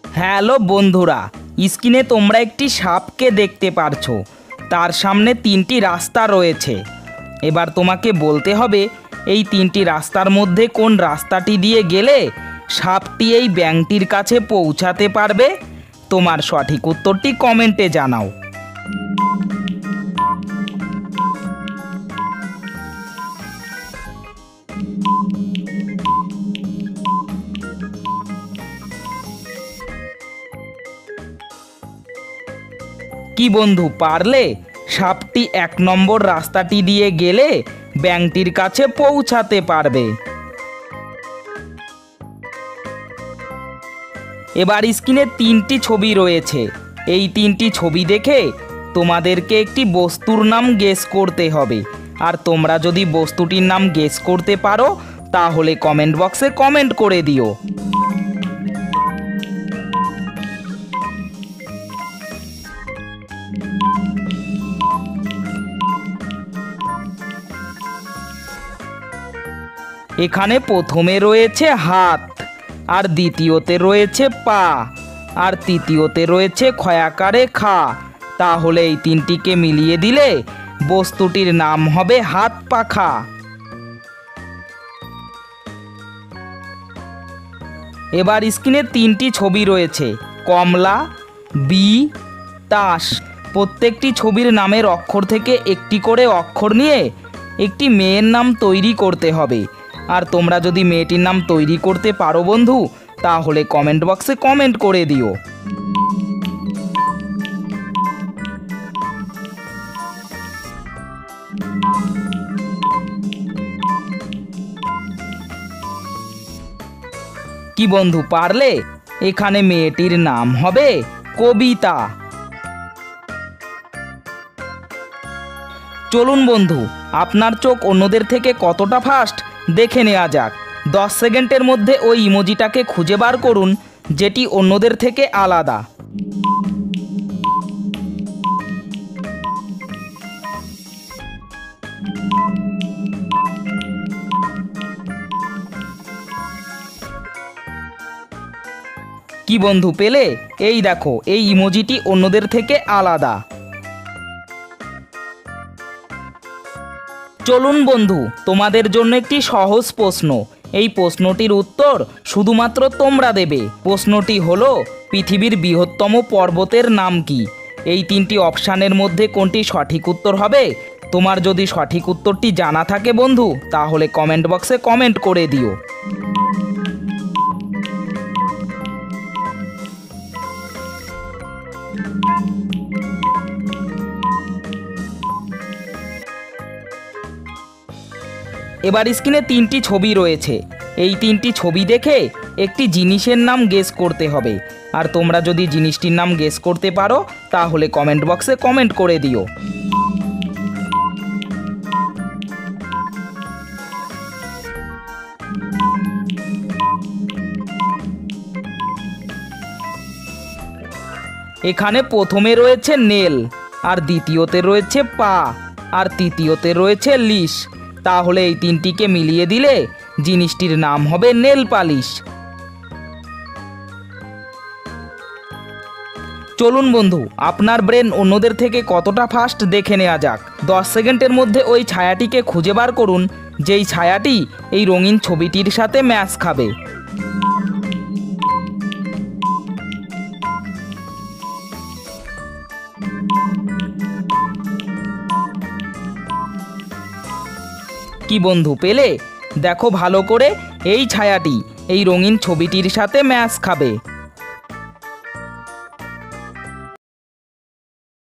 Hello বন্ধুরা, স্ক্রিনে তোমরা একটি সাপকে দেখতে পারছো। তার সামনে তিনটি রাস্তা রয়েছে। এবার তোমাকে বলতে হবে এই তিনটি রাস্তার মধ্যে কোন রাস্তাটি দিয়ে গেলে সাপটি এই ব্যাঙটির কাছে পৌঁছাতে পারবে। তোমার সঠিক উত্তরটি কমেন্টে জানাও। কি বন্ধু, পারলে? সাপটি 1 নম্বর রাস্তাটি দিয়ে গেলে ব্যাঙটির কাছে পৌঁছাতে পারবে। এবার স্ক্রিনে 3টি ছবি রয়েছে। এই 3টি ছবি দেখে তোমাদেরকে একটি বস্তুর নাম গেস করতে হবে। আর তোমরা যদি বস্তুটির নাম গেস করতে পারো তাহলে কমেন্ট বক্সে কমেন্ট করে দিও। এখানে প্রথমে রয়েছে হাত, আর দ্বিতীয়তে রয়েছে পা, আর তৃতীয়তে রয়েছে ক্ষয়াকারে খা। তাহলে এই তিনটিকে মিলিয়ে দিলে বস্তুটির নাম হবে হাত পাখা। এবার স্ক্রিনে 3টি ছবি রয়েছে, কমলা, বি, তাস। প্রত্যেকটি ছবির নামের অক্ষর থেকে একটি করে অক্ষর নিয়ে একটি মেয়ের নাম তৈরি করতে হবে। আর তোমরা যদি মেয়েটির নাম তৈরি করতে পারো বন্ধু, তাহলে কমেন্ট বক্সে কমেন্ট করে দিও। কি বন্ধু, পারলে? এখানে মেয়েটির নাম হবে কবিতা। চলুন বন্ধু, আপনার চোখ অন্যদের থেকে কতটা ফাস্ট দেখে নেওয়া যাক। 10 সেকেন্ডের মধ্যে ওই ইমোজিটাকে খুঁজে বার করুন যেটি অন্যদের থেকে আলাদা। কি বন্ধু, পেলে? এই দেখো, এই ইমোজিটি অন্যদের থেকে আলাদা। চলুন বন্ধু, তোমাদের জন্য একটি সহজ প্রশ্ন। এই প্রশ্নটির উত্তর শুধুমাত্র তোমরা দেবে। প্রশ্নটি হলো, পৃথিবীর বৃহত্তম পর্বতের নাম কি? এই 3টি অপশানের মধ্যে কোনটি সঠিক উত্তর হবে? তোমার যদি সঠিক উত্তরটি জানা থাকে বন্ধু, তাহলে কমেন্ট বক্সে কমেন্ট করে দিও। এবার স্ক্রিনে 3টি ছবি রয়েছে। এই 3টি ছবি দেখে একটি জিনিসের নাম গেস করতে হবে। আর তোমরা যদি জিনিসটির নাম গেস করতে পারো তাহলে কমেন্ট বক্সে কমেন্ট করে দিও। এখানে প্রথমে রয়েছে নেল, আর দ্বিতীয়তে রয়েছে পা, আর তৃতীয়তে রয়েছে লিশ। তাহলে এই 3টিকে মিলিয়ে দিলে জিনিসটির নাম হবে নেল পালিশ। চলুন বন্ধু, আপনার ব্রেন অন্যদের থেকে কতটা ফাস্ট দেখে নেওয়া যাক। 10 সেকেন্ডের মধ্যে ওই ছায়াটিকে খুঁজে বার করুন যেই ছায়াটি এই রঙিন ছবিটির সাথে ম্যাচ খাবে। কি বন্ধু, পেলে? দেখো ভালো করে, এই ছায়াটি এই রঙিন ছবিটির সাথে ম্যাচ খাবে।